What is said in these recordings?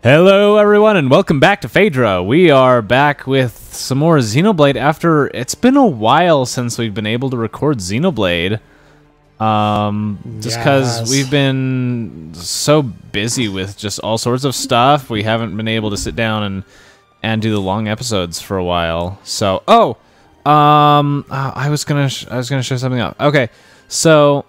Hello everyone and welcome back to Phaedra. We are back with some more Xenoblade after it's been a while since we've been able to record Xenoblade. Just because we've been so busy with just all sorts of stuff, we haven't been able to sit down and do the long episodes for a while. So, I was gonna show something up. Okay, so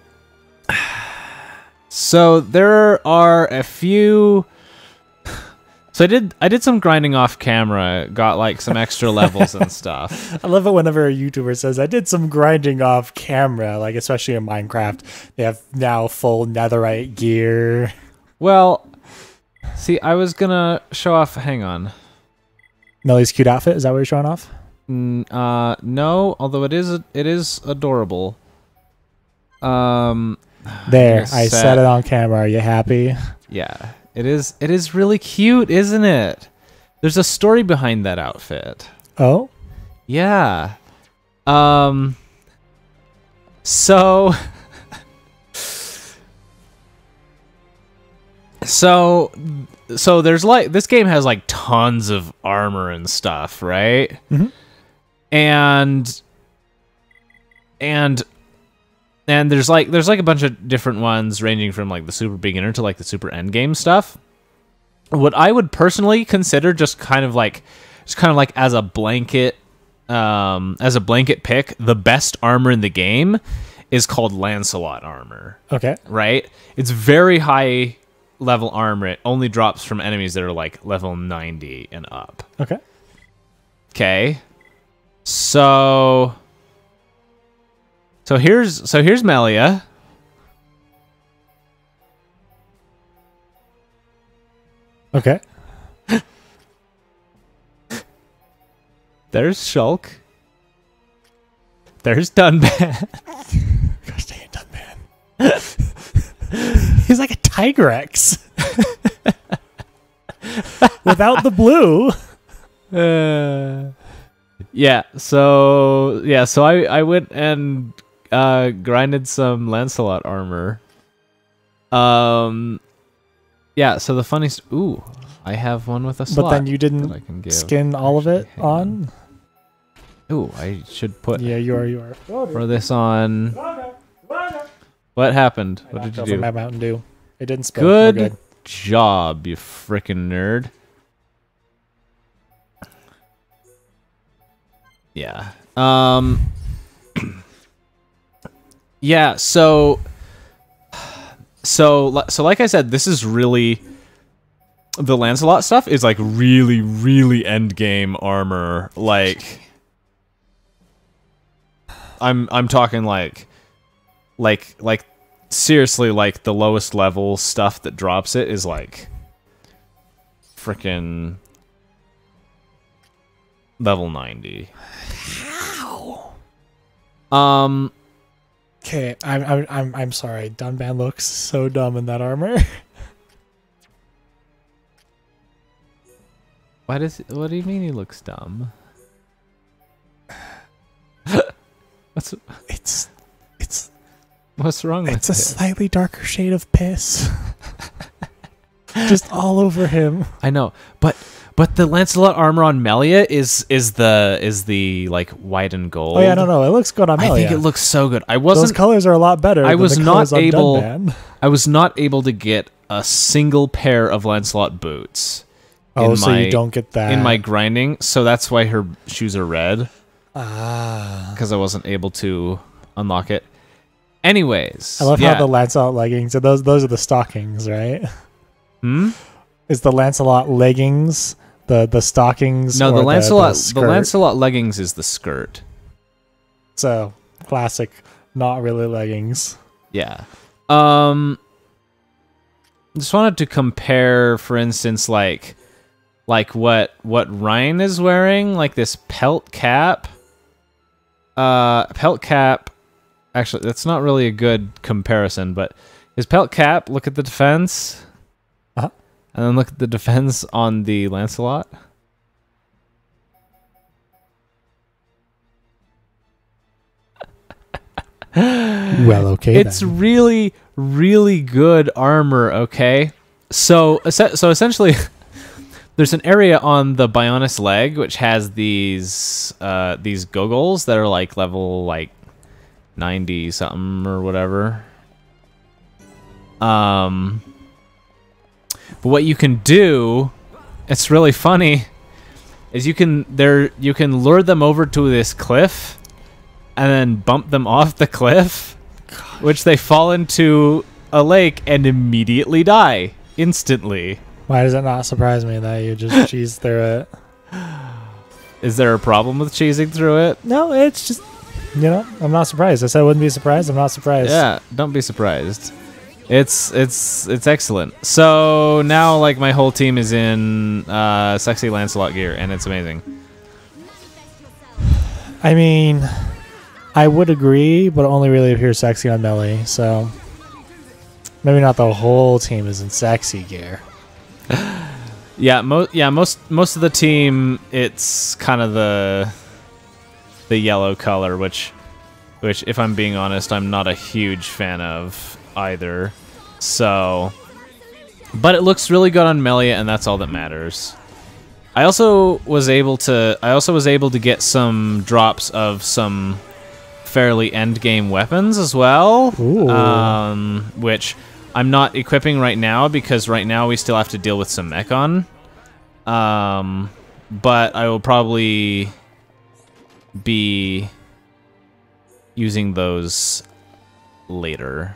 there are a few. So I did some grinding off camera, got like some extra levels and stuff. I love it whenever a YouTuber says, I did some grinding off camera, like especially in Minecraft. They have now full netherite gear. Well, see, I was gonna show off, hang on. Mellie's cute outfit, is that what you're showing off? No, although it is adorable. There, I set it on camera, are you happy? Yeah. It is really cute, isn't it? There's a story behind that outfit. Oh? Yeah. So there's like, this game has like tons of armor and stuff, right? Mm-hmm. And there's like a bunch of different ones ranging from like the super beginner to like the super end game stuff. What I would personally consider just kind of like as a blanket pick, the best armor in the game is called Lancelot armor. Okay. Right? It's very high level armor. It only drops from enemies that are like level 90 and up. Okay. Okay. So here's Melia. Okay. There's Shulk. There's Dunban. Gosh dang it, Dunban. He's like a Tigrex. Without the blue. So I went and grinded some Lancelot armor. Yeah, so the funny... Ooh, I have one with a slot. But then you didn't skin all of it on? Ooh, I should put... Yeah, you are. For this on... What happened? What did you do? My Mountain Dew. It didn't spill. Good job, you frickin' nerd. Yeah. Yeah, so like I said, this is really, the Lancelot stuff is like really end game armor. Like I'm talking like seriously, like the lowest level stuff that drops it is like frickin' level 90. How? Okay, I'm sorry. Dunban looks so dumb in that armor. What do you mean he looks dumb? It's what's wrong with it? It's a slightly darker shade of piss. Just all over him. I know, but the Lancelot armor on Melia is the like white and gold. Oh yeah, no, it looks good on Melia. I think it looks so good. Those colors are a lot better. I was not able to get a single pair of Lancelot boots. Oh, so you don't get that in my grinding. So that's why her shoes are red. Because I wasn't able to unlock it. Anyways, I love how the Lancelot leggings. So those are the stockings, right? Is the Lancelot leggings the stockings? No, the Lancelot the Lancelot leggings is the skirt. So classic, not really leggings. Yeah. Just wanted to compare, for instance, like what Ryan is wearing, like this pelt cap. Actually, that's not really a good comparison, but his pelt cap, look at the defense. And then look at the defense on the Lancelot. Well, okay. It's really, really good armor, okay? So essentially, there's an area on the Bionis leg which has these goggles that are like level like 90 something or whatever. But what you can do, it's really funny, is you can lure them over to this cliff and then bump them off the cliff, which they fall into a lake and immediately die instantly. Why does it not surprise me that you just cheese through it? Is there a problem with cheesing through it? No, it's just, you know, I'm not surprised. I said I wouldn't be surprised. I'm not surprised. Yeah, don't be surprised. It's excellent. So now, like, my whole team is in sexy Lancelot gear, and it's amazing. I mean, I would agree, but only really appears sexy on Melee, so maybe not the whole team is in sexy gear. Most of the team, it's kind of the yellow color, which if I'm being honest, I'm not a huge fan of either. So, but it looks really good on Melee, and that's all that matters. I also was able to get some drops of some fairly end game weapons as well, which I'm not equipping right now because right now we still have to deal with some Mechon. But I will probably be using those later.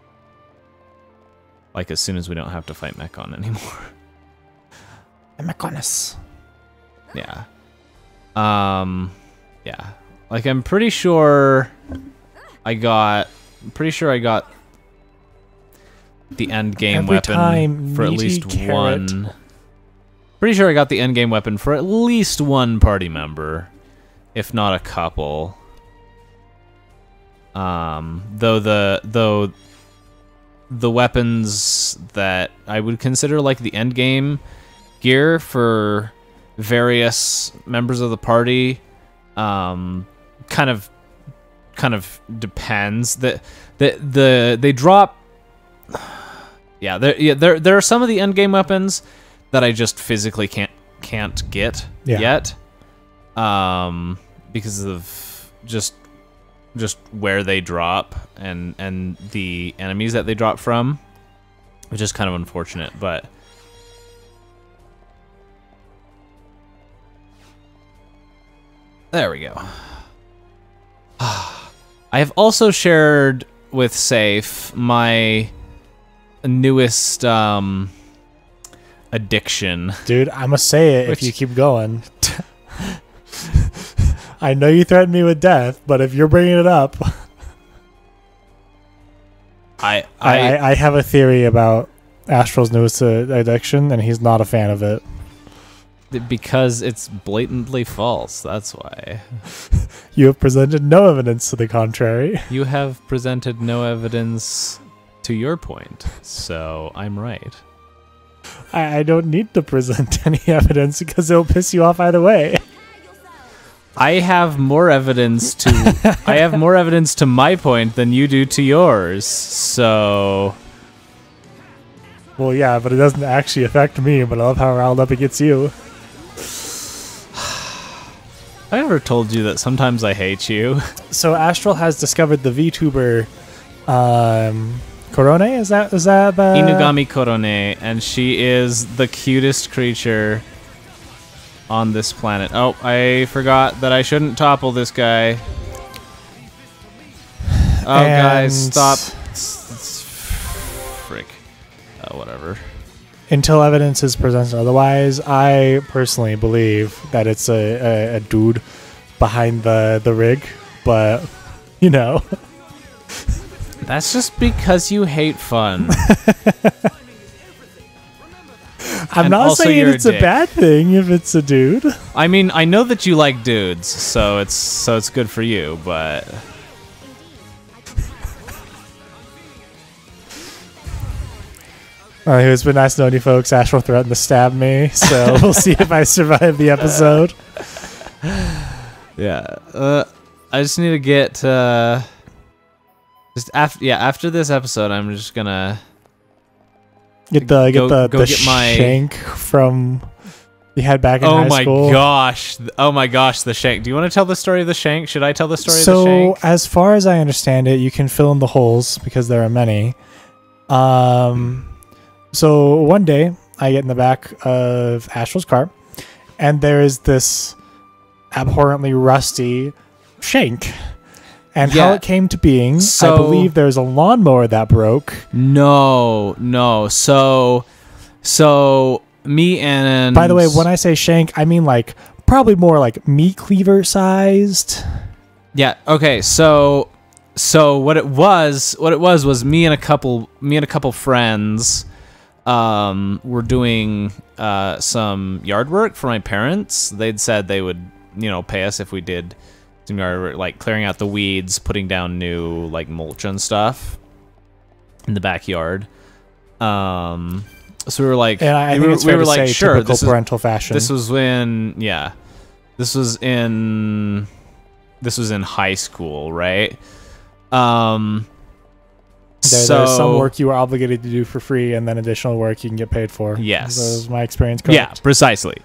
Like as soon as we don't have to fight Mechon anymore. Mechonis. Yeah. Yeah. Like I'm pretty sure I got the end game weapon for at least one. Pretty sure I got the end game weapon for at least one party member, if not a couple. Though the weapons that I would consider like the end game gear for various members of the party, kind of depends. They drop. Yeah, there are some of the end game weapons that I just physically can't get yet, because of just where they drop and the enemies that they drop from, which is kind of unfortunate, but there we go. I have also shared with Safe my newest addiction. Dude, I must say it if you keep going. I know you threatened me with death, but if you're bringing it up, I have a theory about Astral's newest addiction, and he's not a fan of it. Because it's blatantly false, that's why. You have presented no evidence to the contrary. You have presented no evidence to your point, so I'm right. I don't need to present any evidence because it'll piss you off either way. I have more evidence to my point than you do to yours. So, well, yeah, but it doesn't actually affect me. But I love how riled up it gets you. I ever told you that sometimes I hate you? So Astral has discovered the VTuber, Korone. Is that the Inugami Korone, and she is the cutest creature on this planet. Oh, I forgot that I shouldn't topple this guy. Oh, guys, stop. Frick. Whatever. Until evidence is presented otherwise, I personally believe that it's a dude behind the rig, but, you know. That's just because you hate fun. I'm not saying it's a bad thing if it's a dude. I mean, I know that you like dudes, so it's good for you, but it's been nice knowing you folks. Astral threatened to stab me, so we'll see if I survive the episode. Yeah. I just need to get after this episode, I'm just gonna Get the shank from you had back in high school. Oh my gosh, the shank. Do you want to tell the story of the shank? Should I tell the story of the shank? So, as far as I understand it, you can fill in the holes because there are many. So one day I get in the back of Astral's car, and there is this abhorrently rusty shank. And how it came to being, I believe there's a lawnmower that broke. No. So me and... By the way, when I say shank, I mean like probably more like meat cleaver sized. Yeah, okay. So what it was me and a couple friends were doing some yard work for my parents. They'd said they would, pay us if we did some yard work, like clearing out the weeds, putting down new like mulch and stuff in the backyard. So we were like, and I think it's fair to say sure, typical parental fashion. This was when, this was in high school, right? There's some work you were obligated to do for free, and then additional work you can get paid for. Yes, that was my experience. Correct? Yeah, precisely.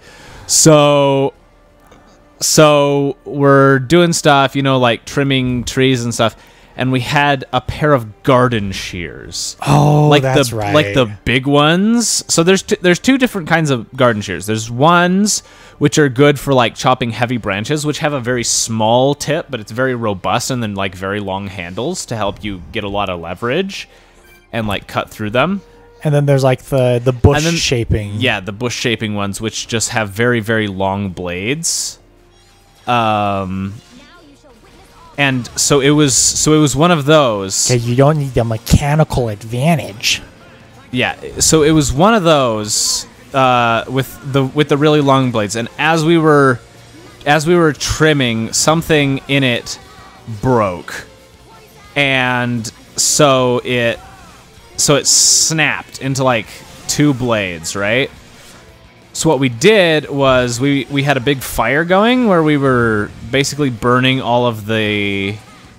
So we're doing stuff, like trimming trees and stuff, and we had a pair of garden shears. Oh, that's right. Like the big ones. So there's two different kinds of garden shears. There's ones which are good for like chopping heavy branches, which have a very small tip, but it's very robust, and then like very long handles to help you get a lot of leverage and like cut through them. And then there's like the bush shaping. Yeah, the bush shaping ones, which just have very, very long blades. And so it was one of those. Okay, you don't need the mechanical advantage. Yeah, so it was one of those with the really long blades, and as we were trimming, something in it broke, and so it snapped into like two blades, right? So what we did was we had a big fire going where we were basically burning all of the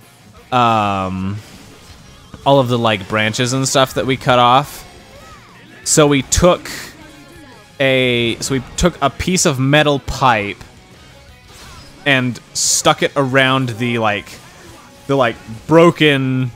like branches and stuff that we cut off. So we took a piece of metal pipe and stuck it around the broken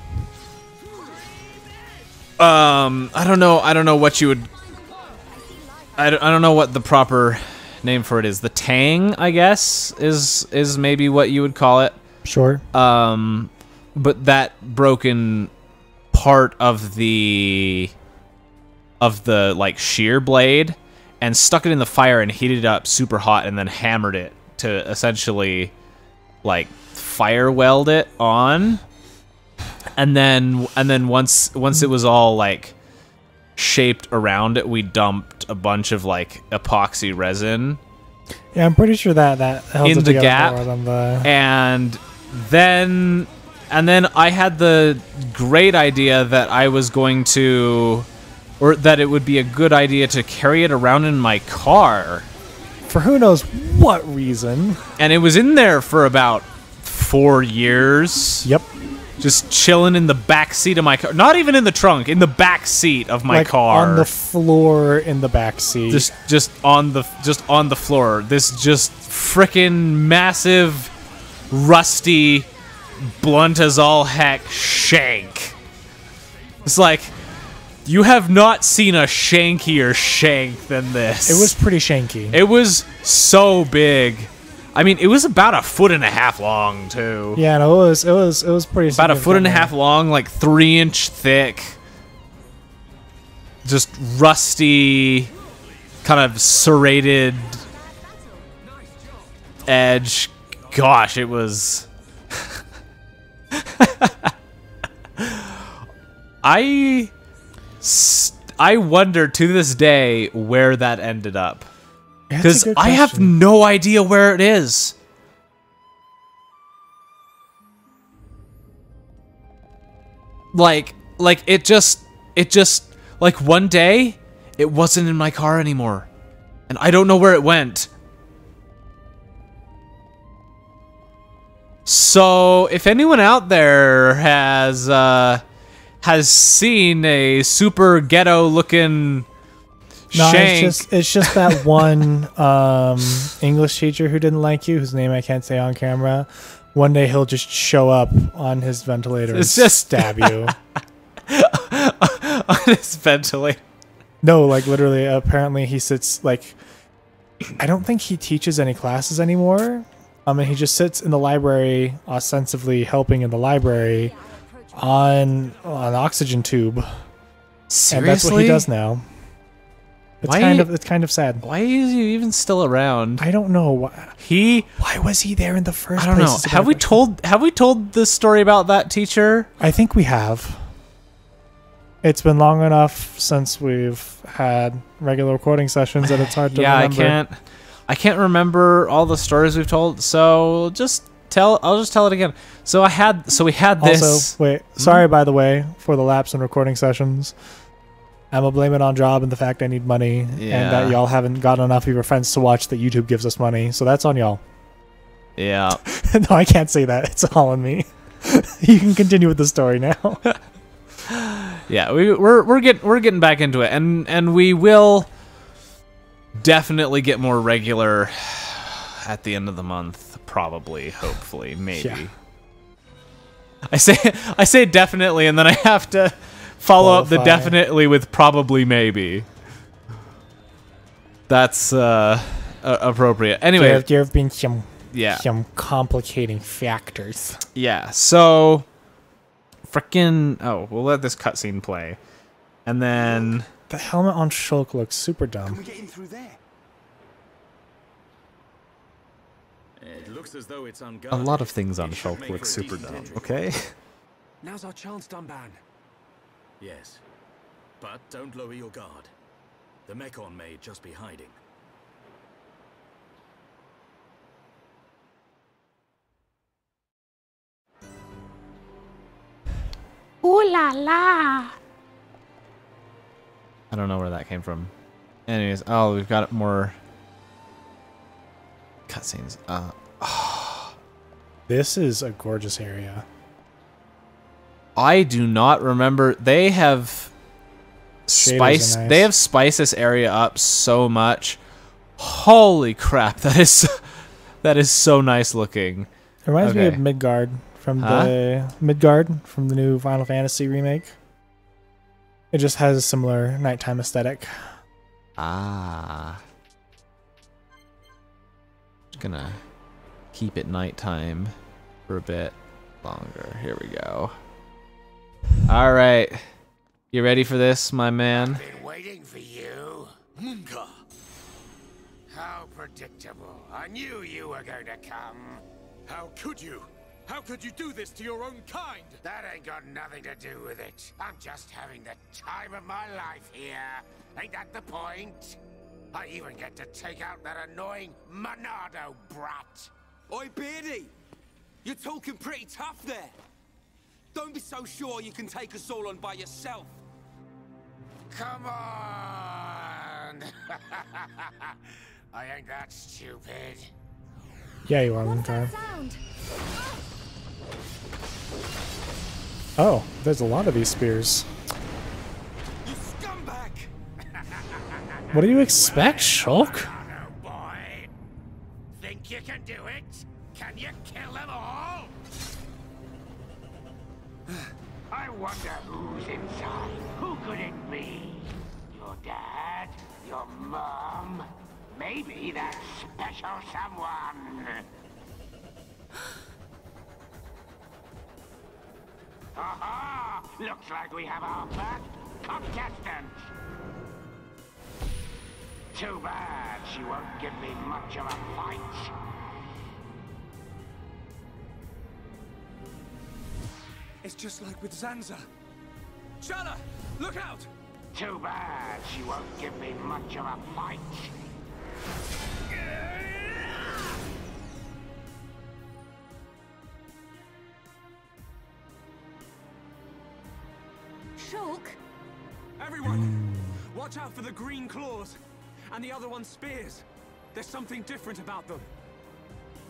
I don't know what you would I don't know what the proper name for it is. The tang, I guess, is maybe what you would call it. Sure. But that broken part of the like shear blade, and stuck it in the fire and heated it up super hot, and then hammered it to essentially like fire weld it on. And then once it was all like shaped around it, we dumped a bunch of like epoxy resin. Yeah, I'm pretty sure that held in it the together gap, more than the... and then I had the great idea that I was going to, or that it would be a good idea to carry it around in my car. For who knows what reason. And it was in there for about 4 years. Yep. Just chilling in the back seat of my car. Not even in the trunk, in the back seat of my car. On the floor in the back seat. Just on the floor. This just frickin' massive, rusty, blunt as all heck shank. It's like, you have not seen a shankier shank than this. It was pretty shanky. It was so big. I mean, it was about 1.5 feet long, too. Yeah, no, it was pretty. About 1.5 feet long, like 3-inch thick. Just rusty, kind of serrated edge. Gosh, it was. I wonder to this day where that ended up. Because I have no idea where it is. Like it just like one day it wasn't in my car anymore, and I don't know where it went. So if anyone out there has has seen a super ghetto-looking Shank. It's just that one English teacher who didn't like you, whose name I can't say on camera. One day he'll just show up on his ventilator and stab you. On his ventilator? No, like literally, apparently he sits like... I don't think he teaches any classes anymore. And he just sits in the library, ostensibly helping in the library, on an oxygen tube. Seriously? And that's what he does now. It's kind of sad. Why is he even still around? I don't know. Why was he there in the first place? I don't know. Have we told this story about that teacher? I think we have. It's been long enough since we've had regular recording sessions that it's hard to remember. I can't remember all the stories we've told, so I'll just tell it again. So we had this. Also, wait, sorry by the way for the lapse in recording sessions. I'm gonna blame it on Job and the fact I need money, and that y'all haven't got enough of your friends to watch that YouTube gives us money, so that's on y'all. Yeah. No, I can't say that. It's all on me. You can continue with the story now. Yeah, we're getting back into it, and we will definitely get more regular at the end of the month, probably, hopefully, maybe. Yeah. I say definitely, and then I have to follow up the definitely with probably, maybe. That's appropriate. Anyway, there have been some complicating factors. Yeah. So, we'll let this cutscene play, and then the helmet on Shulk looks super dumb. Can we get in through there? It looks as though it's unguarded. A lot of things on Shulk look super dumb. Okay. Now's our chance, Dunban. Yes, but don't lower your guard. The Mechon may just be hiding. Ooh la la! I don't know where that came from. Anyways, we've got more cutscenes. This is a gorgeous area. I do not remember. They have spiced. Nice. They have spiced this area up so much. Holy crap! That is so nice looking. It reminds me of Midgard from the new Final Fantasy remake. It just has a similar nighttime aesthetic. Just gonna keep it nighttime for a bit longer. Here we go. All right, you ready for this, my man? I've been waiting for you. Munka. How predictable. I knew you were going to come. How could you? How could you do this to your own kind? That ain't got nothing to do with it. I'm just having the time of my life here. Ain't that the point? I even get to take out that annoying Monado brat. Oi, Beardy! You're talking pretty tough there. Don't be so sure you can take us all on by yourself. Come on! I ain't that stupid. Yeah, you are, Mooncar. Oh, there's a lot of these spears. You scumbag! What do you expect, Shulk? Monado boy. Think you can do it? Can you kill them all? I wonder who's inside. Who could it be? Your dad? Your mom? Maybe that special someone. Aha! Looks like we have our first contestant. Too bad she won't give me much of a fight. It's just like with Zanza. Shala, look out! Too bad she won't give me much of a fight. Shulk? Everyone, watch out for the green claws. And the other one's spears. There's something different about them.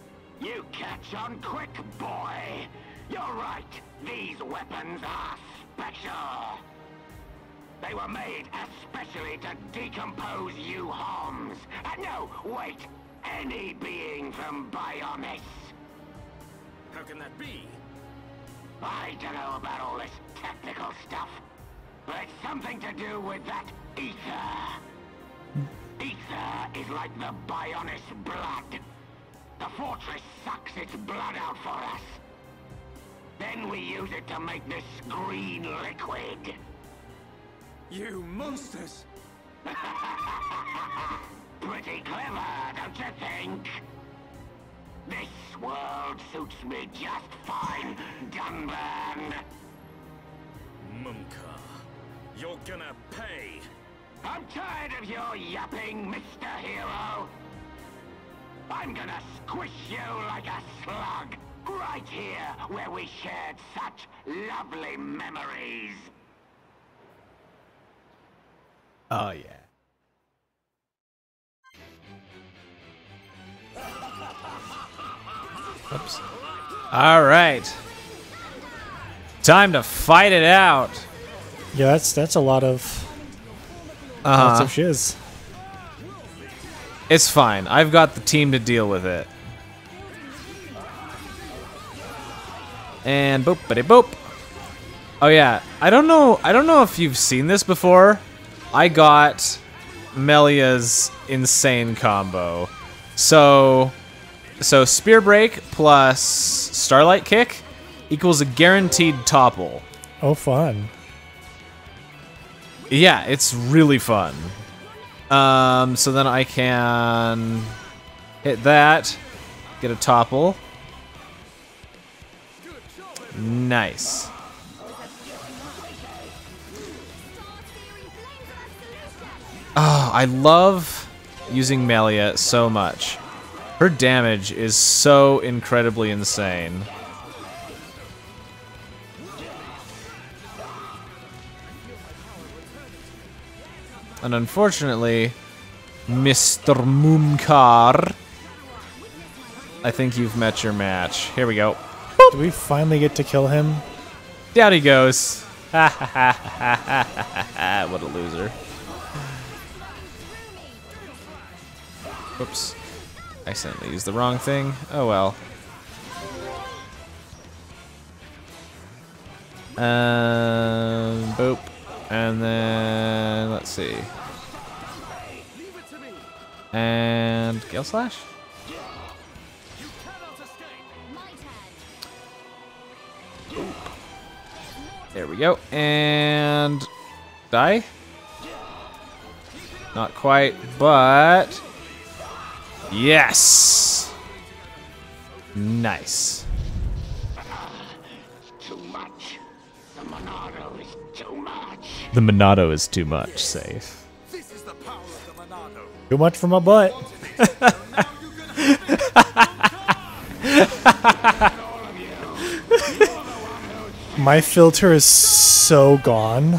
You catch on quick, boy. You're right. These weapons are special. They were made especially to decompose you Homs. No, wait. Any being from Bionis. How can that be? I don't know about all this technical stuff, but it's something to do with that ether. Ether is like the Bionis blood. The fortress sucks its blood out for us. Then we use it to make this green liquid. You monsters! Pretty clever, don't you think? This world suits me just fine, Dunban. Mumka, you're gonna pay. I'm tired of your yapping, Mr. Hero. I'm gonna squish you like a slug, right here where we shared such lovely memories. Oh, yeah. Oops. All right. Time to fight it out. Yeah, that's a lot of lots of shiz. It's fine. I've got the team to deal with it. And boop-a-de boop. Oh yeah, I don't know if you've seen this before. I got Melia's insane combo. So Spear Break plus Starlight Kick equals a guaranteed topple. Oh, fun. Yeah, it's really fun. So then I can hit that, get a topple. Nice. Oh, I love using Melia so much. Her damage is so incredibly insane. And unfortunately, Mr. Mumkar, I think you've met your match. Here we go. Do we finally get to kill him? Down he goes. Ha ha ha ha ha ha. What a loser. Oops. I accidentally used the wrong thing. Oh well. Boop. And then, let's see. And Gale Slash? There we go. And die? Not quite, but yes. Nice. Too much. The Monado is too much. The Monado is too much, safe. This is the power of the Monado. Too much for my butt. My filter is so gone.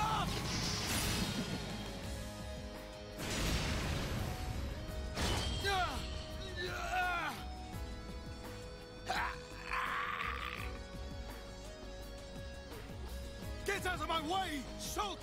Get out of my way, Shulk!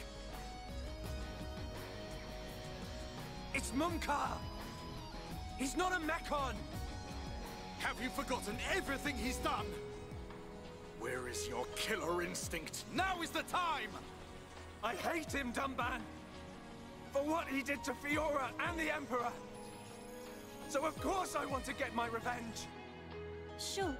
It's Mumkar. He's not a Mechon. Have you forgotten everything he's done? Where is your killer instinct? Now is the time! I hate him, Dunban, for what he did to Fiora and the Emperor. So of course I want to get my revenge. Shulk.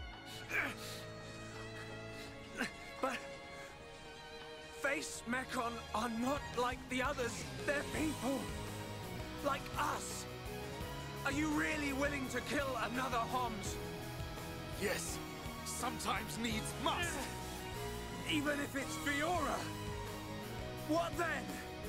But Face Mechon are not like the others. They're people. Like us. Are you really willing to kill another Homs? Yes. Sometimes needs must. Even if it's Fiora. What then?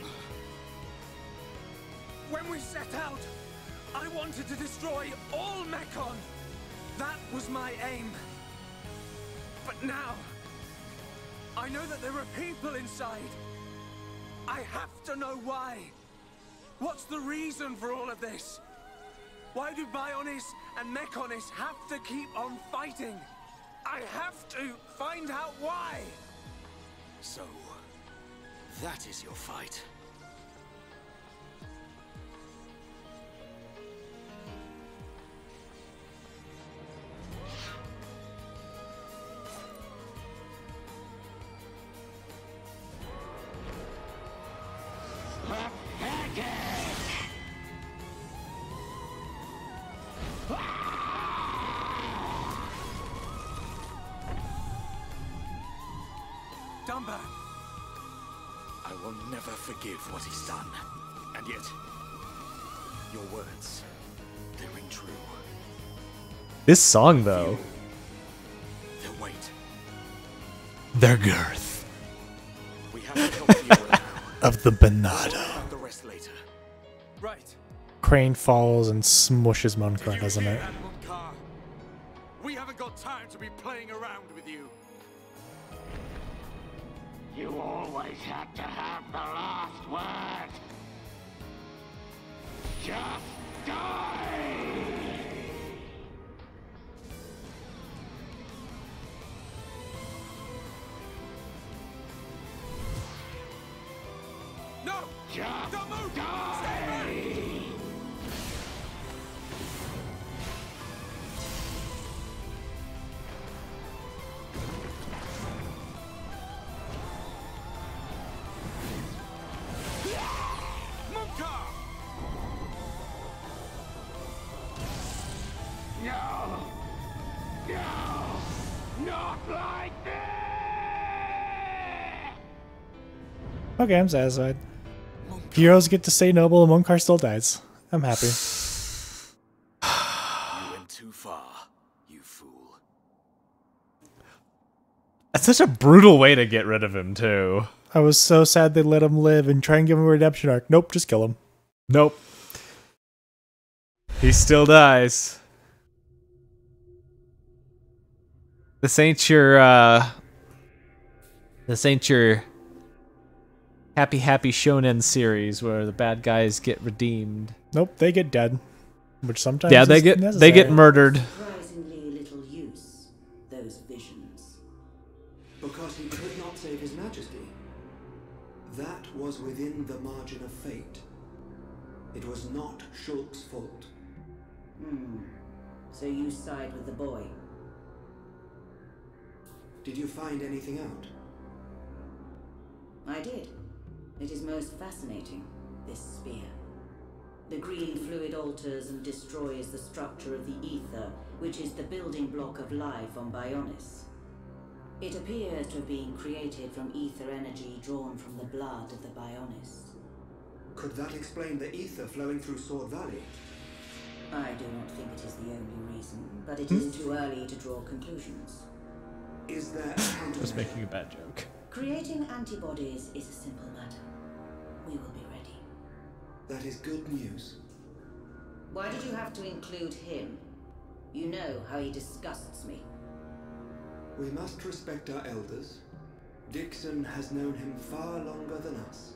When we set out, I wanted to destroy all Mechon. That was my aim. But now, I know that there are people inside. I have to know why. What's the reason for all of this? Why do Bionis and Mechonis have to keep on fighting? I have to find out why. So, that is your fight. Dunban! I will never forgive what he's done. And yet, your words, they ring true. This song, though. Their weight. Their girth. We have to help Fiora now. Of the Banada. About the rest later. Right. Crane falls and smushes Munkar, You doesn't hear it? that, Munkar? We haven't got time to be playing around with you. You always had to have the last word. Just die! No! Just Don't move! Stay die! back! Munkar! No! No! Not like this! Okay, I'm satisfied. Heroes get to stay noble and Munkar still dies. I'm happy. You went too far, you fool. That's such a brutal way to get rid of him, too. I was so sad they let him live and try and give him a redemption arc. Nope, just kill him. Nope. He still dies. This ain't your happy shonen series where the bad guys get redeemed. Nope, they get dead. Which sometimes Yeah, they is get necessary. murdered. Surprisingly little use, those visions. Because he could not save his majesty. That was within the margin of fate. It was not Shulk's fault. So you side with the boy. Did you find anything out? I did. It is most fascinating, this spear. The green fluid alters and destroys the structure of the ether, which is the building block of life on Bionis. It appears to have been created from ether energy drawn from the blood of the Bionis. Could that explain the ether flowing through Sword Valley? I do not think it is the only reason, but it is too early to draw conclusions. Is there a I was countermeasure? making a bad joke. Creating antibodies is a simple matter. We will be ready. That is good news. Why did you have to include him? You know how he disgusts me. We must respect our elders. Dixon has known him far longer than us.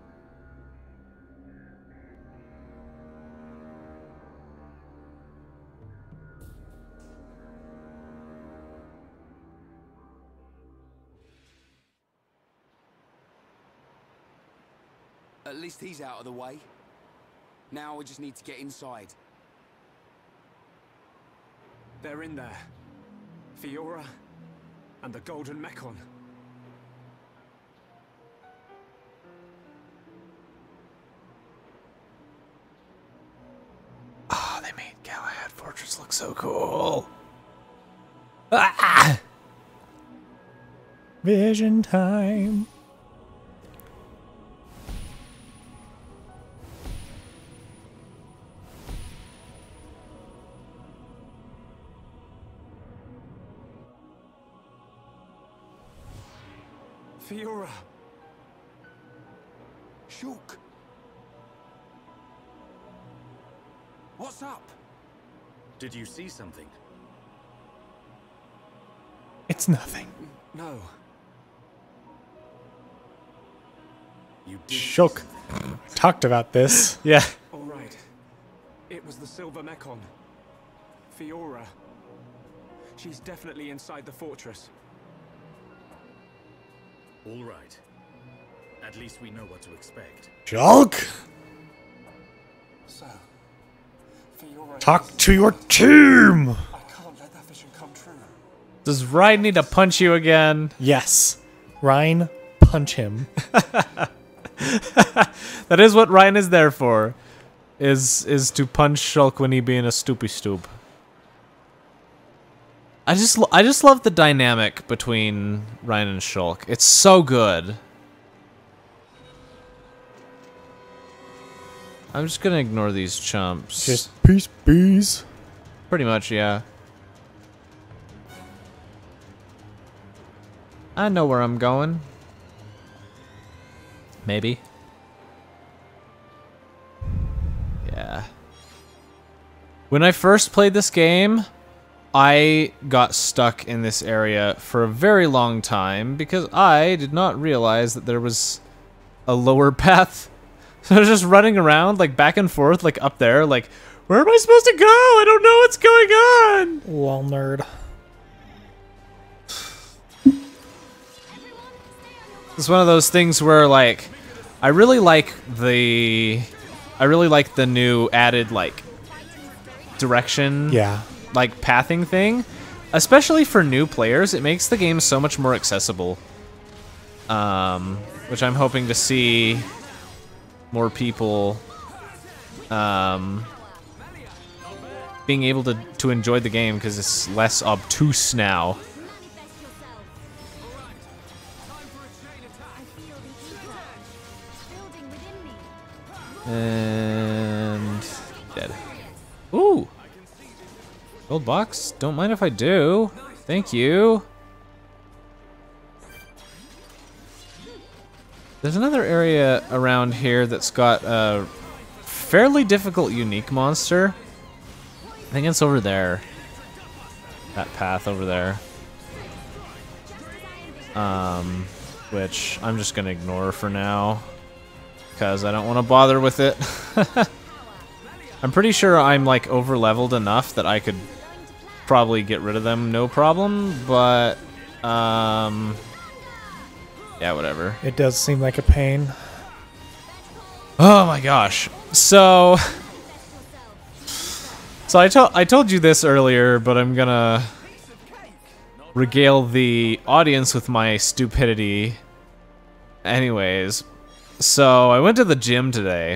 At least he's out of the way. Now we just need to get inside. They're in there. Fiora and the Golden Mechon. Oh, they made Galahad Fortress look so cool. Ah! Vision time. Fiora. Shulk. What's up? Did you see something? It's nothing. No. You did. Shulk talked about this. Yeah. All right. It was the Silver Mechon. Fiora. She's definitely inside the fortress. All right. At least we know what to expect. Shulk! So, for your own Talk to your team! I can't let that vision come true. Does Ryan need to punch you again? Yes. Ryan, punch him. That is what Ryan is there for. Is to punch Shulk when he being a stoopy stoop. I just love the dynamic between Ryan and Shulk. It's so good. I'm just gonna ignore these chumps. Just peace, bees. Pretty much, yeah. I know where I'm going. Maybe. Yeah. When I first played this game, I got stuck in this area for a very long time because I did not realize that there was a lower path. So I was just running around, like, back and forth, like, up there, like, where am I supposed to go? I don't know what's going on! Lol nerd. It's one of those things where, like, I really like the new added, like, direction, Yeah. like, pathing thing. Especially for new players, it makes the game so much more accessible. Which I'm hoping to see more people being able to enjoy the game because it's less obtuse now. And dead. Ooh! Gold box? Don't mind if I do. Thank you. There's another area around here that's got a fairly difficult unique monster. I think it's over there. That path over there. Which I'm just gonna ignore for now. Because I don't want to bother with it. I'm pretty sure I'm like over leveled enough that I could probably get rid of them no problem, but yeah, whatever. It does seem like a pain. Oh my gosh. So I told you this earlier, but I'm gonna regale the audience with my stupidity. Anyways, so I went to the gym today.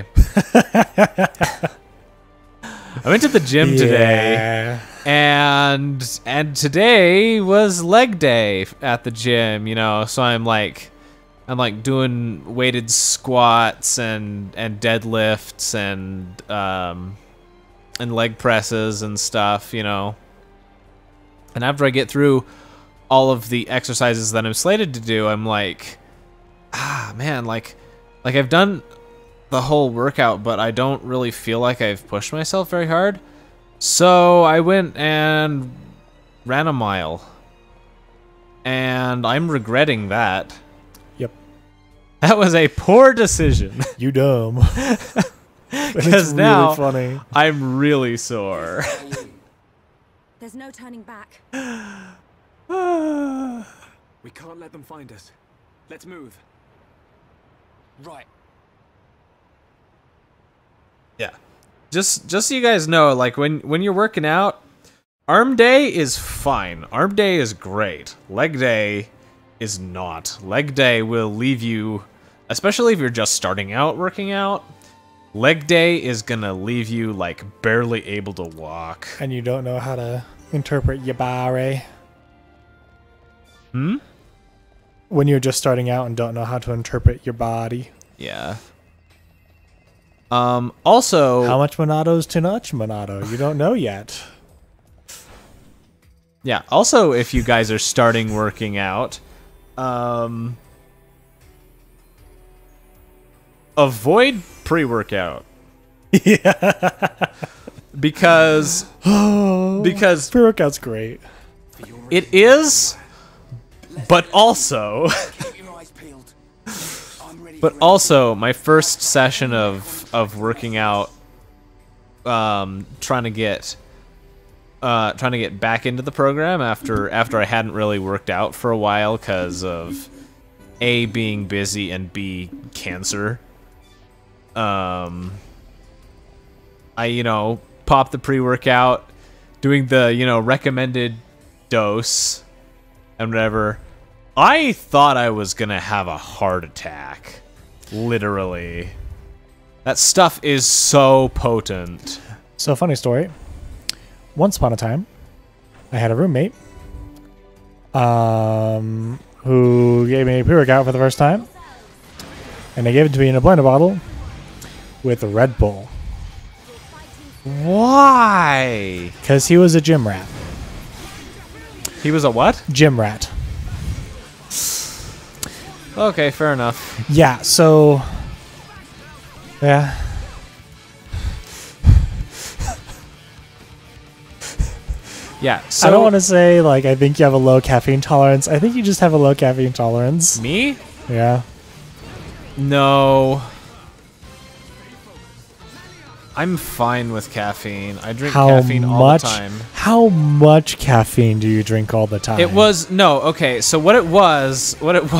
And today was leg day at the gym, you know, so I'm like doing weighted squats and deadlifts and leg presses and stuff, you know. And after I get through all of the exercises that I'm slated to do, I'm like, man, like I've done the whole workout, but I don't really feel like I've pushed myself very hard. So I went and ran a mile. And I'm regretting that. Yep. That was a poor decision. You dumb. Because now funny. I'm really sore. There's no turning back. We can't let them find us. Let's move. Right. Yeah. Just so you guys know, like when you're working out, arm day is fine. Arm day is great. Leg day is not. Leg day will leave you, especially if you're just starting out working out, leg day is gonna leave you like barely able to walk. And you don't know how to interpret your body. Hmm? When you're just starting out and don't know how to interpret your body. Yeah. Also, how much Monato's too much Monato? You don't know yet. Yeah. Also, if you guys are starting working out, avoid pre-workout. Yeah. Because pre-workout's great. It is, but also my first session of working out, trying to get back into the program after I hadn't really worked out for a while because of A, being busy, and B, cancer. I, you know, pop the pre-workout, doing the, you know, recommended dose and whatever. I thought I was gonna have a heart attack. Literally. That stuff is so potent. So, funny story. Once upon a time, I had a roommate who gave me a pre-workout for the first time. And they gave it to me in a blender bottle with Red Bull. Why? Because he was a gym rat. He was a what? Gym rat. Okay, fair enough. Yeah, so... Yeah. Yeah, so... I don't want to say, like, I think you have a low caffeine tolerance. I think you just have a low caffeine tolerance. Me? Yeah. No. I'm fine with caffeine. I drink How caffeine all the time. How much caffeine do you drink all the time? It was... No, okay, so what it was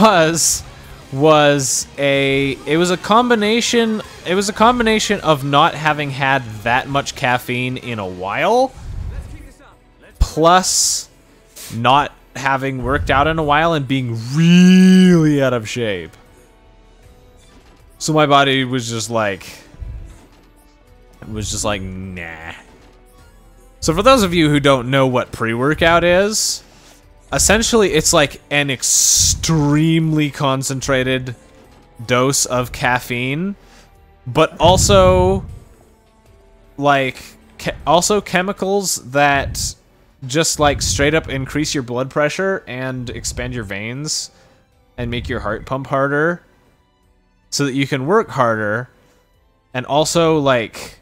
a combination of not having had that much caffeine in a while, plus not having worked out in a while and being really out of shape. So my body was just like, nah. So for those of you who don't know what pre-workout is, essentially it's like an extremely concentrated dose of caffeine, but also like chemicals that just like straight up increase your blood pressure and expand your veins and make your heart pump harder so that you can work harder, and also like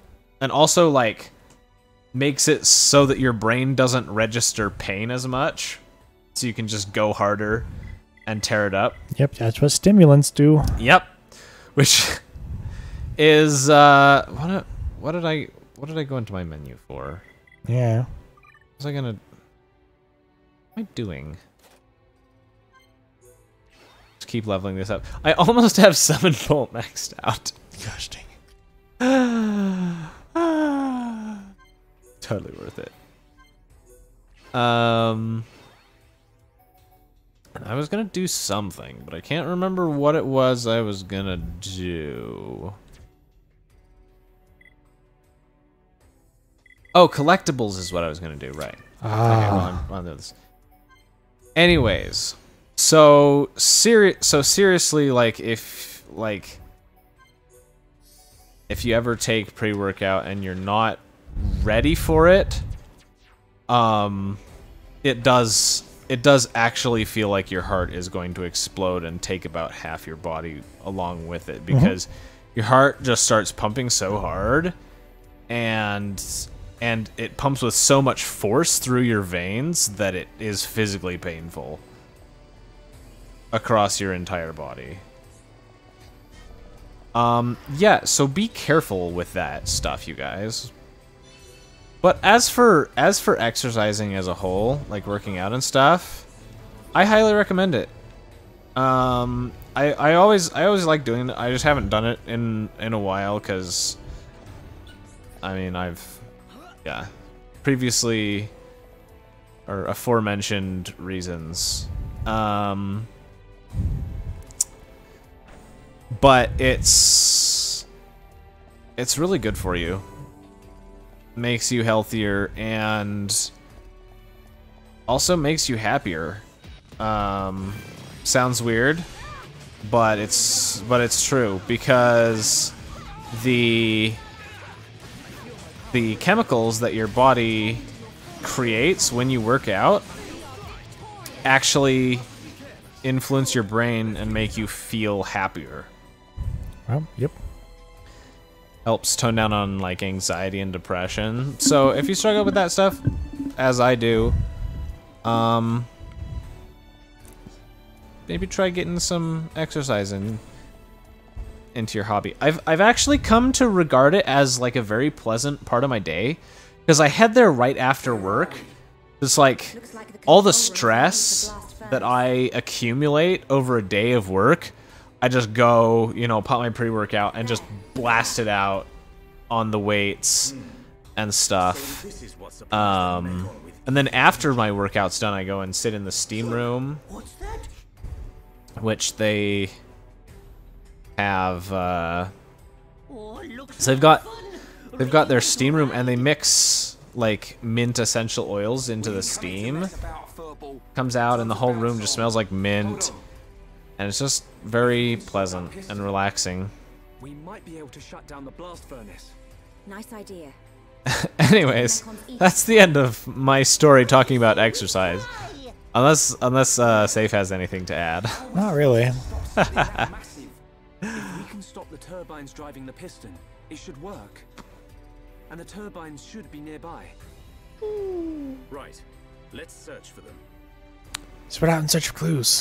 makes it so that your brain doesn't register pain as much, so you can just go harder and tear it up. Yep, that's what stimulants do. Yep. Which is what did I go into my menu for? Yeah. Was I gonna... What am I doing? Just keep leveling this up. I almost have Summon Bolt maxed out. Gosh dang it. Totally worth it. I was gonna do something, but I can't remember what it was I was gonna do. Oh, collectibles is what I was gonna do, right? Okay, well, I'm on this. Anyways, so seriously, like if you ever take pre-workout and you're not ready for it, it does actually feel like your heart is going to explode and take about half your body along with it, because your heart just starts pumping so hard, and it pumps with so much force through your veins that it is physically painful across your entire body. Yeah, so be careful with that stuff, you guys. But as for exercising as a whole, like working out and stuff, I highly recommend it. I always like doing it. I just haven't done it in a while, because I mean, previously, or aforementioned reasons. But it's really good for you. Makes you healthier and also makes you happier. Sounds weird, but it's true, because the chemicals that your body creates when you work out actually influence your brain and make you feel happier. Well, yep. Helps tone down on like anxiety and depression. So if you struggle with that stuff, as I do, maybe try getting some exercise into your hobby. I've actually come to regard it as like a very pleasant part of my day, because I head there right after work. It's like all the stress that I accumulate over a day of work, I just go, you know, pop my pre-workout and just blast it out on the weights and stuff. And then after my workout's done, I go and sit in the steam room, which they have. So they've got their steam room, and they mix like mint essential oils into the steam. Comes out, and the whole room just smells like mint, and it's just very pleasant and relaxing. We might be able to shut down the blast furnace. Nice idea. Anyways, that's the end of my story talking about exercise. Unless Safe has anything to add. Not really. If we can stop the turbines driving the piston, it should work. And the turbines should be nearby. Right. Let's search for them. Spread out in search of clues.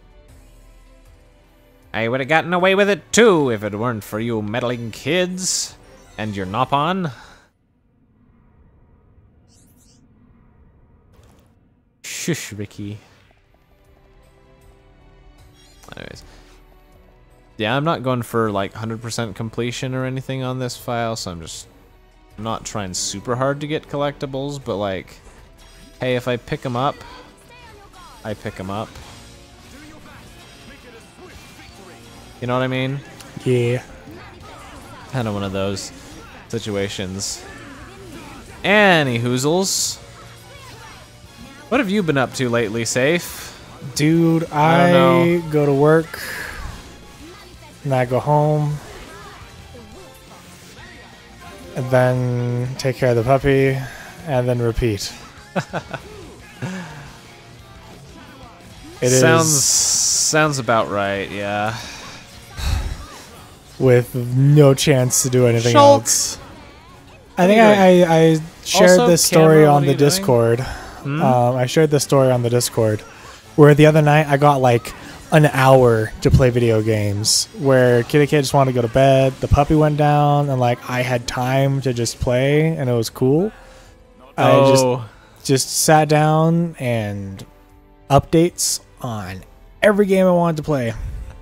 I would have gotten away with it too if it weren't for you meddling kids and your Nopon. Shush, Ricky. Anyways. Yeah, I'm not going for like 100% completion or anything on this file, so I'm just not trying super hard to get collectibles, but like, hey, if I pick them up, I pick them up. You know what I mean? Yeah. Kind of one of those situations. Any hoozles. What have you been up to lately, Safe? Dude, I go to work, and I go home, and then take care of the puppy, and then repeat. Sounds about right, yeah. With no chance to do anything else. I think I shared this story on the Discord. I shared this story on the Discord, where the other night I got like an hour to play video games, where Kitty Kid just wanted to go to bed, the puppy went down, and like I had time to just play, and it was cool. I just sat down and updates on every game I wanted to play.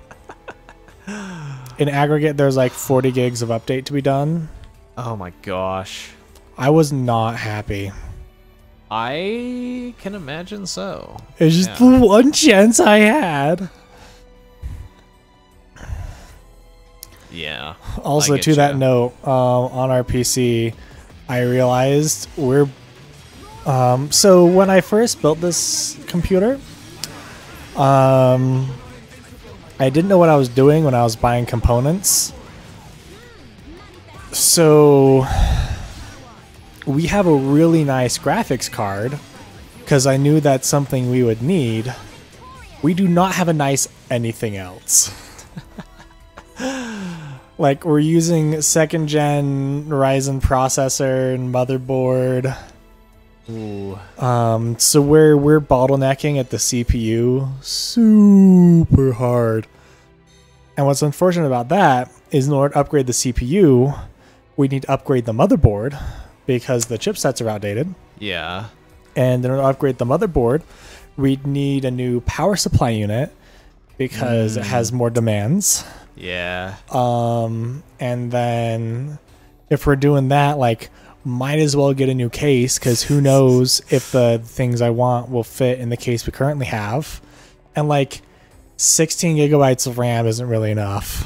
In aggregate, there's like 40 gigs of update to be done. Oh my gosh. I was not happy. I can imagine so. It's just the one chance I had. Yeah. Also, to that note, on our PC, I realized we're... so when I first built this computer, I didn't know what I was doing when I was buying components. So we have a really nice graphics card because I knew that's something we would need. We do not have a nice anything else. Like, we're using second gen Ryzen processor and motherboard. Ooh. So we're bottlenecking at the CPU super hard. And what's unfortunate about that is in order to upgrade the CPU, we need to upgrade the motherboard because the chipsets are outdated. Yeah. And in order to upgrade the motherboard, we'd need a new power supply unit because it has more demands. Yeah. And then if we're doing that, like, might as well get a new case because who knows if the things I want will fit in the case we currently have. And like 16 gigabytes of RAM isn't really enough.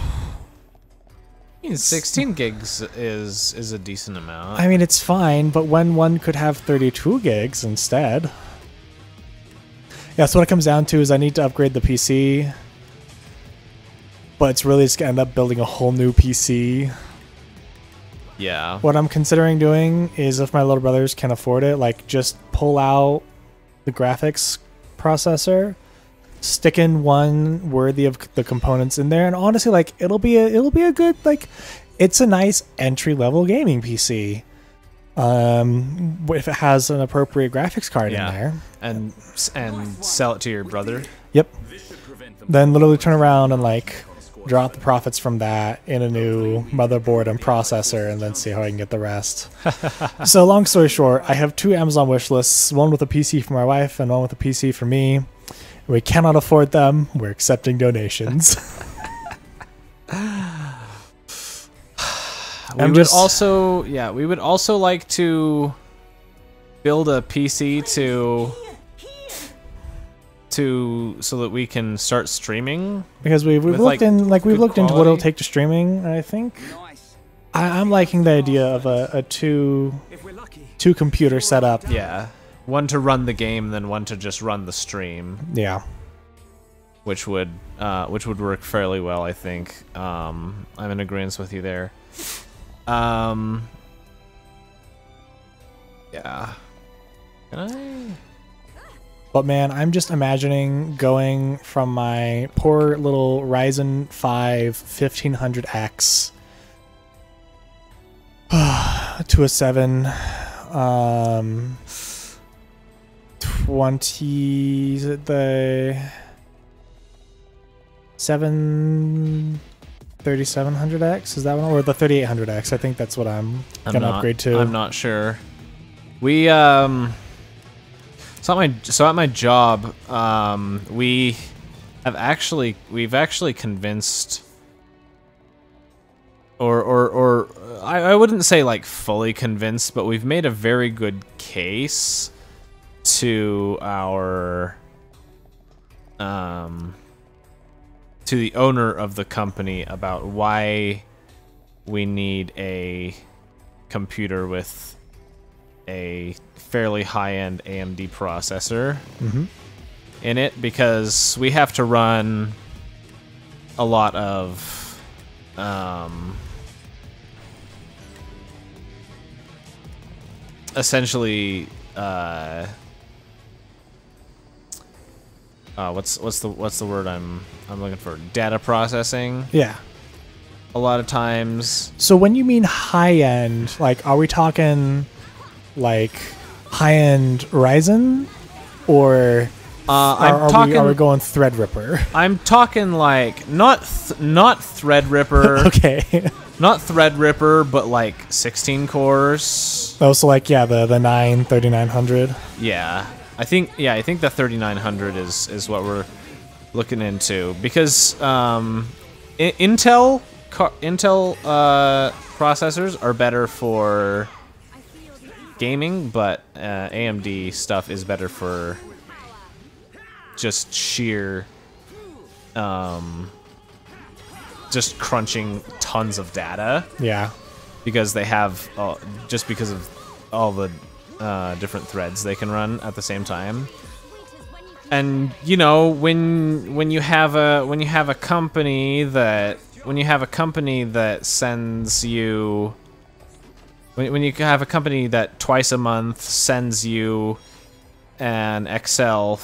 16 gigs is a decent amount. I mean, it's fine, but when one could have 32 gigs instead. Yeah, so what it comes down to is I need to upgrade the PC, but it's really just going to end up building a whole new PC. Yeah. What I'm considering doing is, if my little brothers can afford it, like just pull out the graphics processor, stick in one worthy of the components in there, and honestly, like it'll be a good, like, it's a nice entry level gaming PC. If it has an appropriate graphics card in there, and sell it to your brother. Yep. Then literally turn around and like drop the profits from that in a new motherboard and processor, and then see how I can get the rest. So long story short, I have 2 Amazon wish lists, one with a PC for my wife and one with a PC for me. We cannot afford them. We're accepting donations. We would also like to build a PC so that we can start streaming, because we've looked into what it'll take to streaming. I think I'm liking the idea of a two computer setup. Yeah, one to run the game, then one to just run the stream. Yeah, which would work fairly well, I think. I'm in agreement with you there. Yeah. Can I? But man, I'm just imagining going from my poor little Ryzen 5 1500X to a 7 20, is it the 3700X? Is that one, or the 3800X? I think that's what I'm gonna upgrade to. I'm not sure. We so at my job, we've actually convinced, or I wouldn't say like fully convinced, but we've made a very good case to our to the owner of the company about why we need a computer with a fairly high-end AMD processor in it, because we have to run a lot of essentially what's the word I'm looking for? Data processing. Yeah. A lot of times. So when you mean high end, like, are we talking like high-end Ryzen, or are we going Threadripper? I'm talking like not Threadripper. Okay. Not Threadripper, but like 16 cores. Oh, so like, yeah, the 3900. Yeah, I think the 3900 is what we're looking into, because Intel processors are better for gaming, but AMD stuff is better for just sheer just crunching tons of data. Yeah, because they have just because of all the different threads they can run at the same time. And you know, when you have a company that sends you, when you have a company that twice a month sends you an Excel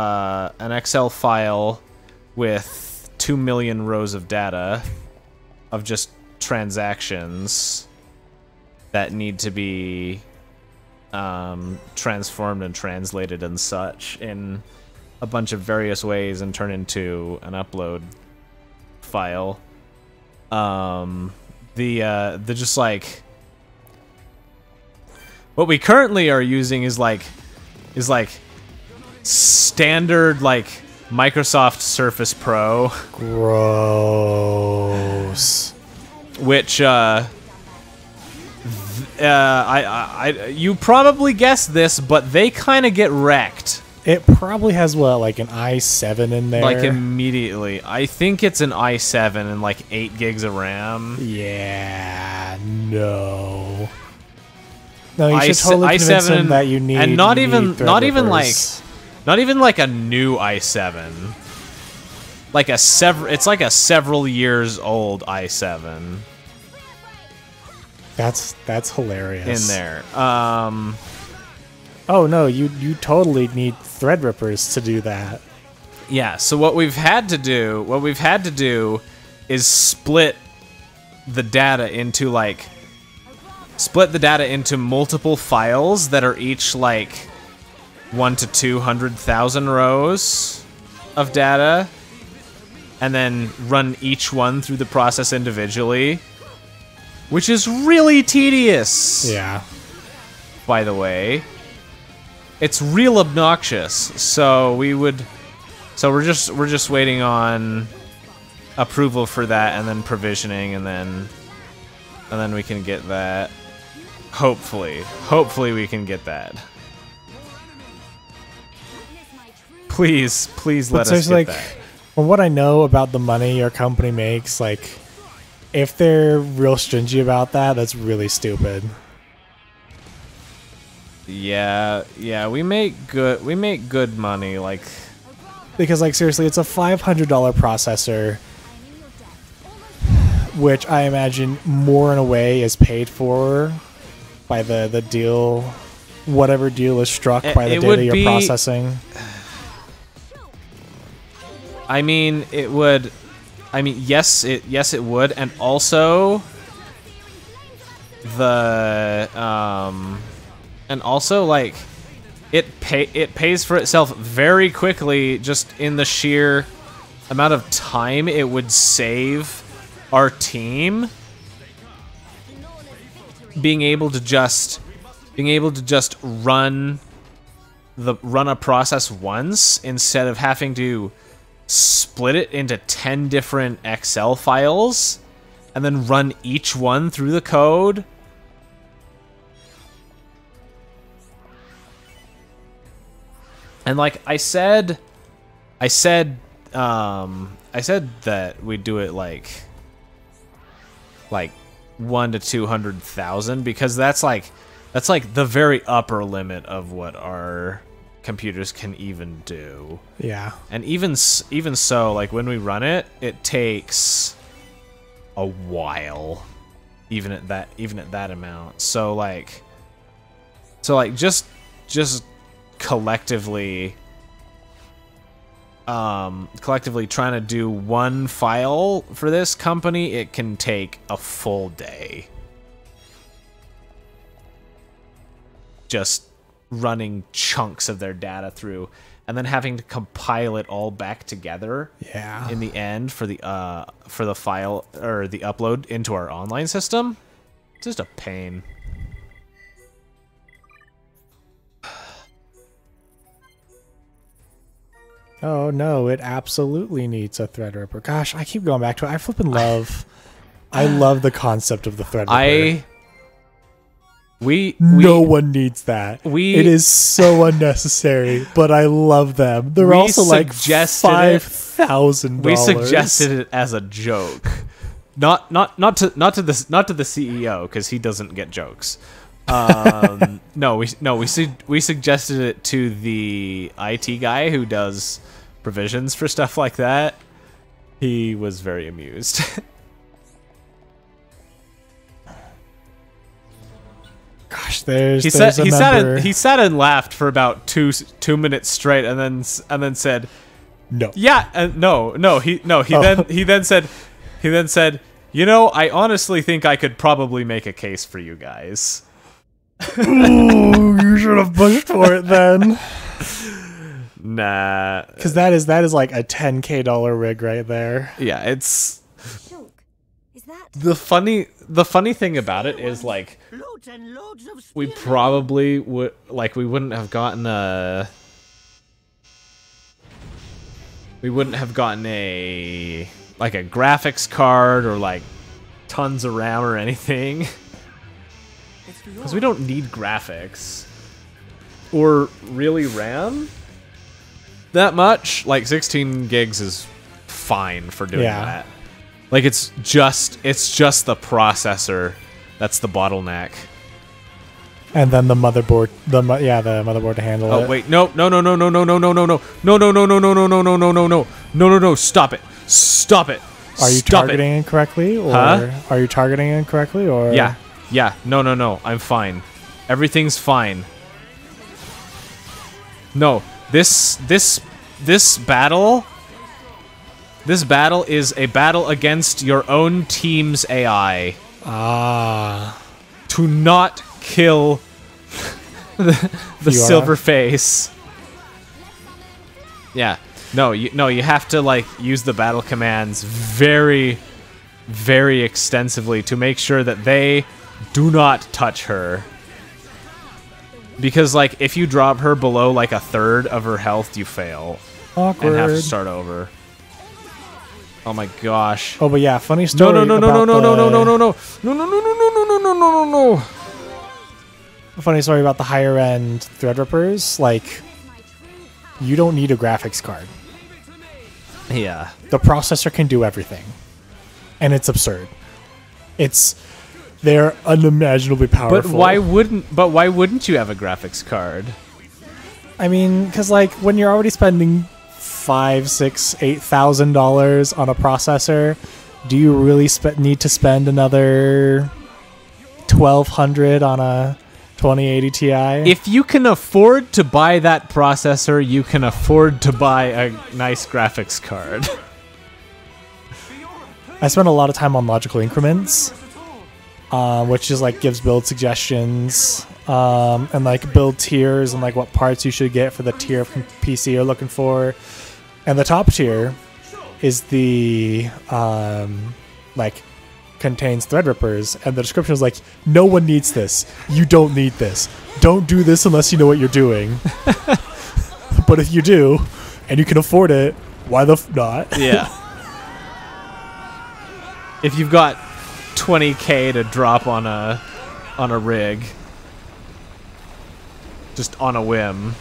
file with 2 million rows of data of just transactions that need to be transformed and translated and such in a bunch of various ways and turn into an upload file, the just like what we currently are using is like standard like Microsoft Surface Pro. Gross. Which you probably guessed this, but they kind of get wrecked. It probably has what, like an i7 in there? Like immediately. I think it's an i7 and like 8 gigs of RAM. Yeah, no. No, you should totally convince them that you need, and not even like a new i7. Like it's like a several years old i7. That's hilarious. In there. Oh no, you totally need Threadrippers to do that. Yeah, so what we've had to do is split the data into multiple files that are each like 1 to 200,000 rows of data, and then run each one through the process individually, which is really tedious. Yeah. By the way, it's real obnoxious. So we would So we're just waiting on approval for that, and then provisioning, and then we can get that. Hopefully we can get that. Please let us get that. From what I know about the money your company makes, like, if they're real stingy about that, that's really stupid. Yeah, we make good money, like, because, like, seriously, it's a $500 processor, which I imagine more in a way is paid for by the deal, whatever deal is struck by the data you're processing. I mean, it would. I mean, yes, it would, and also like it pays for itself very quickly, just in the sheer amount of time it would save our team being able to just run a process once instead of having to split it into 10 different Excel files and then run each one through the code. And like I said that we'd do it like 1 to 200,000, because that's like the very upper limit of what our computers can even do. Yeah. And even so, like, when we run it, it takes a while, even at that amount. So like just collectively trying to do one file for this company, it can take a full day. Just running chunks of their data through, and then having to compile it all back together. Yeah. In the end, for the file or the upload into our online system, it's just a pain. Oh no, it absolutely needs a Threadripper. Gosh, I keep going back to it. I flippin' love. I love the concept of the Threadripper. No one needs that. It is so unnecessary, but I love them. They're also like $5,000. We suggested it as a joke, not to the CEO, because he doesn't get jokes. No, we suggested it to the IT guy who does provisions for stuff like that. He was very amused. Gosh, he sat and laughed for about two minutes straight, and then said, "No, yeah, no." He then said, "You know, I honestly think I could probably make a case for you guys." Ooh, you should have pushed for it then. Nah, because that is like a $10K rig right there. Yeah, it's the funny thing about it is, like, we probably would, like, we wouldn't have gotten a like a graphics card or like tons of RAM or anything, because we don't need graphics or really RAM that much. Like 16 gigs is fine for doing that. Like, it's just the processor that's the bottleneck. And then the motherboard, the motherboard to handle it. Oh wait, no, stop it. Are you targeting incorrectly, or are you targeting incorrectly, or? Yeah, no, I'm fine. Everything's fine. No, this battle is a battle against your own team's AI. To not kill the silver face. Yeah. No, you have to, like, use the battle commands very, very extensively to make sure that they do not touch her. Because, like, if you drop her below like a third of her health, you fail. Awkward. and have to start over. Oh my gosh. Oh, but yeah, funny story. No. Funny story about the higher end Threadrippers. Like, you don't need a graphics card. Yeah. The processor can do everything, and it's absurd. They're unimaginably powerful. But why wouldn't you have a graphics card? I mean, because like when you're already spending $5,000, $6,000, $8,000 on a processor, do you really need to spend another $1,200 on a 2080 Ti? If you can afford to buy that processor, you can afford to buy a nice graphics card. I spend a lot of time on logical increments, which is like gives build suggestions and like build tiers and like what parts you should get for the tier of PC you're looking for. And the top tier is the like contains Threadrippers, and the description is like, no one needs this. You don't need this. Don't do this unless you know what you're doing. But if you do, and you can afford it, why the not? Yeah. If you've got $20K to drop on a rig, just on a whim.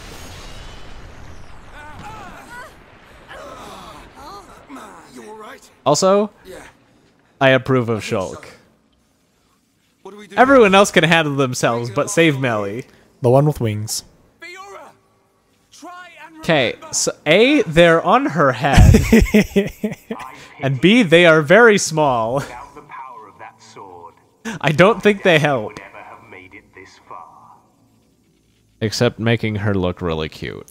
You all right? Also, Yeah. I approve of Shulk. What do we do? Everyone else can handle themselves, but save Melly. The one with wings. Fiora, try and Okay, so A, they're on her head, and B, they are very small. Without the power of that sword, I don't think they help. would ever have made it this far. Except making her look really cute.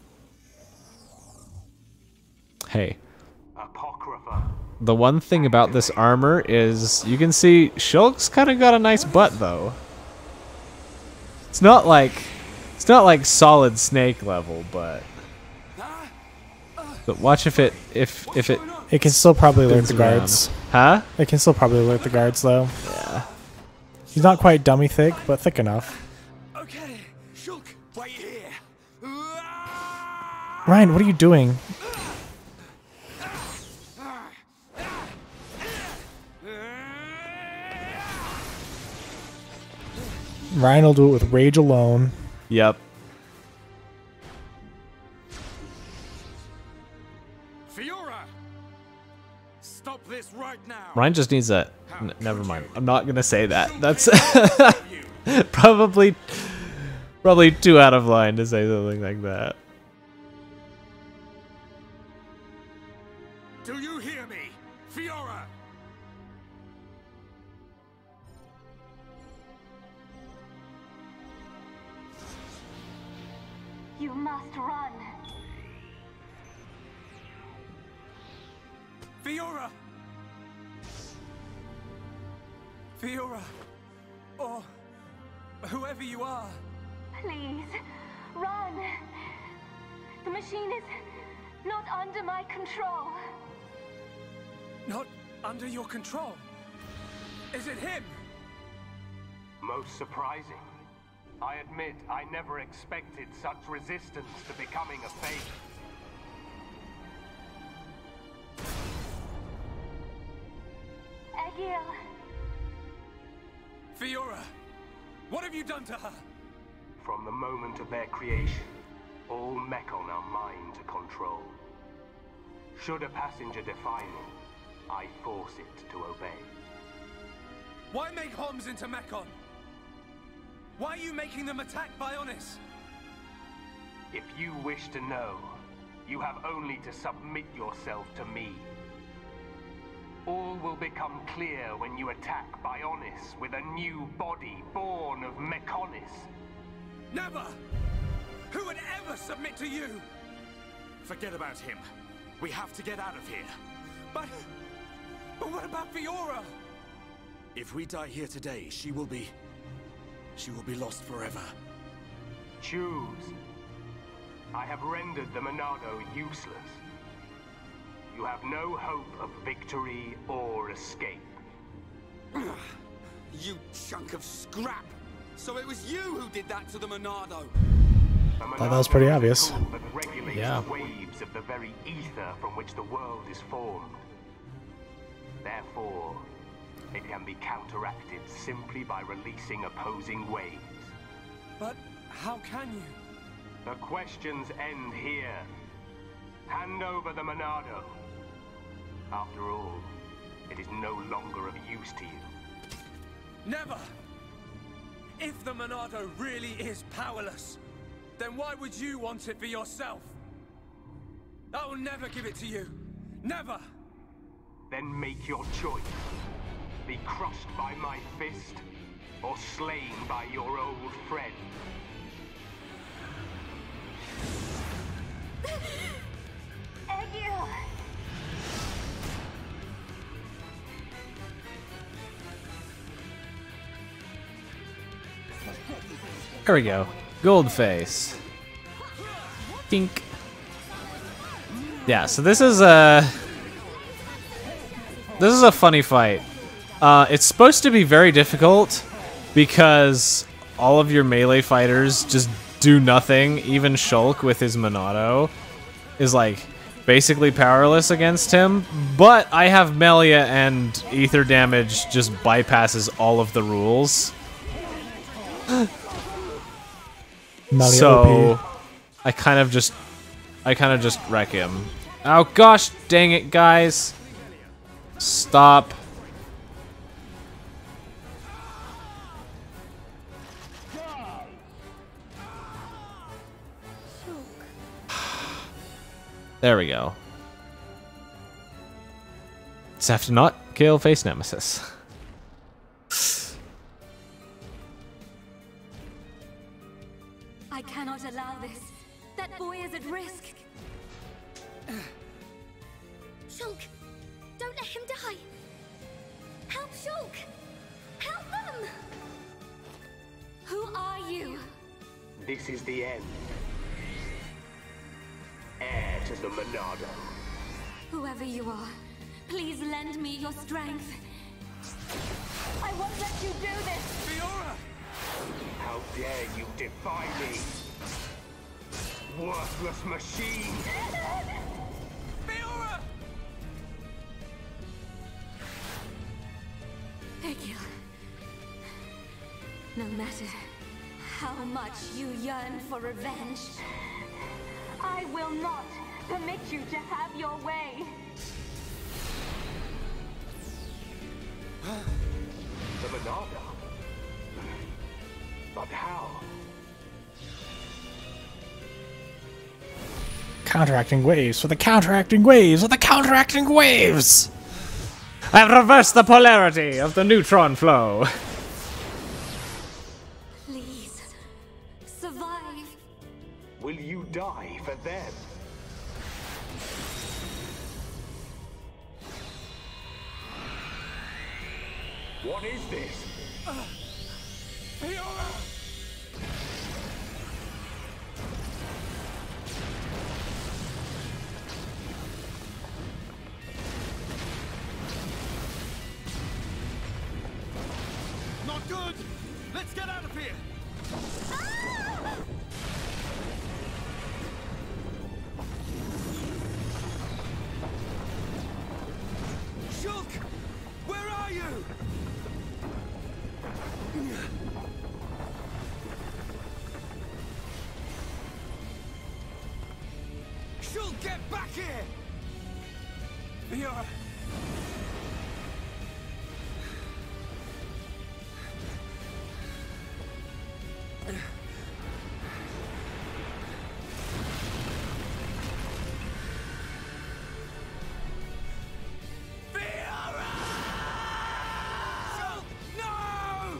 Hey. Apocrypha. The one thing about this armor is you can see Shulk's kind of got a nice butt though. It's not like Solid Snake level, but watch if it It can still probably alert spins the around. guards. Huh? It can still probably alert the guards though. Yeah. He's not quite dummy thick, but thick enough. Okay, Shulk, wait here. Ryan, what are you doing? Ryan will do it with rage alone. Yep. Fiora, stop this right now. Ryan just needs a. Never mind. I'm not gonna say that. That's probably too out of line to say something like that. Do you hear me, Fiora? You must run. Fiora! Fiora! Or whoever you are. Please, run. The machine is not under my control. Not under your control. Is it him? Most surprising. I admit I never expected such resistance to becoming a fake. Egil. Fiora! What have you done to her? From the moment of their creation, all Mechon are mine to control. Should a passenger defy me, I force it to obey. Why make Homs into Mechon? Why are you making them attack Bionis? If you wish to know, you have only to submit yourself to me. All will become clear when you attack Bionis with a new body born of Mechonis. Never! Who would ever submit to you? Forget about him. We have to get out of here. But what about Fiora? If we die here today, she will be lost forever. Choose. I have rendered the Monado useless. You have no hope of victory or escape. You chunk of scrap! So it was you who did that to the Monado! Thought that was pretty obvious. Yeah. Waves of the very ether from which the world is formed. Therefore, it can be counteracted simply by releasing opposing waves. But how can you? The questions end here. Hand over the Monado. After all, it is no longer of use to you. Never! If the Monado really is powerless, then why would you want it for yourself? I will never give it to you. Never! Then make your choice. Be crushed by my fist, or slain by your old friend. Egil! There we go. Goldface. Dink. Yeah, so this is a funny fight. It's supposed to be very difficult because all of your melee fighters just do nothing. Even Shulk with his Monado is like basically powerless against him. But I have Melia and ether damage just bypasses all of the rules. So I kind of just wreck him. Oh gosh, dang it, guys. Stop. There we go. Just have to not kill Face Nemesis. I cannot allow this. That boy is at risk. Shulk, don't let him die. Help Shulk! Help them! Who are you? This is the end. Heir to the Monado. Whoever you are, please lend me your strength. I won't let you do this! Fiora! How dare you defy me? Worthless machine! Fiora! Egil. No matter how much you yearn for revenge, I will not permit you to have your way. The Monado? But how? Counteracting waves for the counteracting waves for the counteracting waves! I've reversed the polarity of the neutron flow. please survive. Will you die for them? What is this? Fiora! Not good! Let's get out of here! Shulk! Where are you? Shulk, get back here! Fiora! Shulk, no!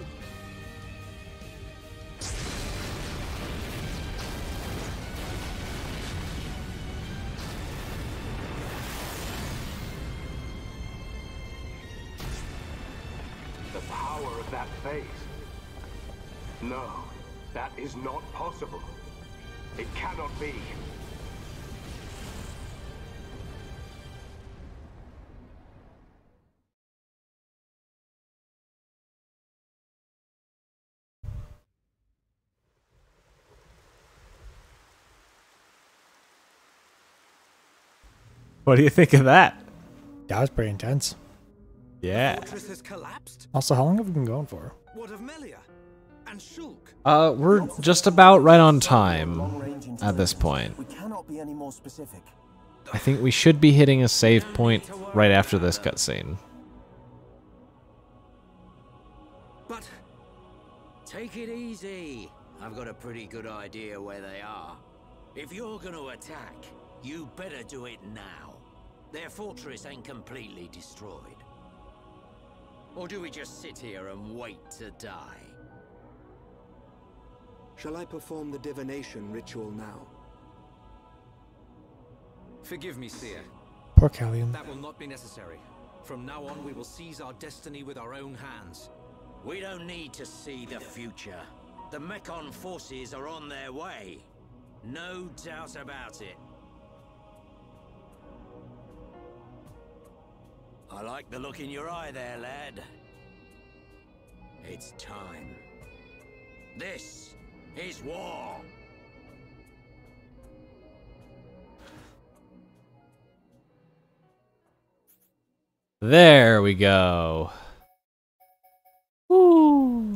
The power of that face. No, that is not possible. It cannot be. What do you think of that? That was pretty intense. Yeah. The fortress has collapsed? Also, how long have we been going for? What of Melia? And Shulk? We're just about right on time at this point. We cannot be any more specific. I think we should be hitting a save point right after this cutscene. But take it easy. I've got a pretty good idea where they are. If you're going to attack, you better do it now. Their fortress ain't completely destroyed. Or do we just sit here and wait to die? Shall I perform the divination ritual now? forgive me, Seer. Poor Callium. That will not be necessary. From now on, we will seize our destiny with our own hands. We don't need to see the future. The Mechon forces are on their way. No doubt about it. I like the look in your eye there, lad. It's time. This is war. There we go. Woo.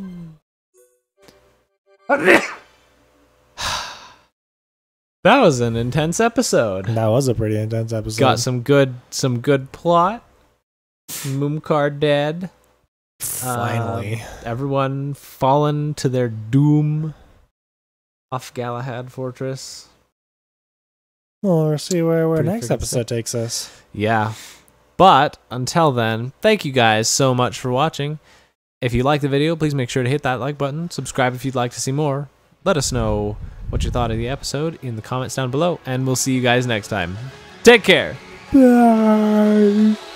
That was an intense episode. That was a pretty intense episode. Got some good plot. Mumkar dead. Finally. Everyone fallen to their doom off Galahad Fortress. Well, we'll see where Pretty next freaking episode sick. takes us. Yeah. But until then, thank you guys so much for watching. If you like the video, please make sure to hit that like button. Subscribe if you'd like to see more. Let us know what you thought of the episode in the comments down below. And we'll see you guys next time. Take care. Bye.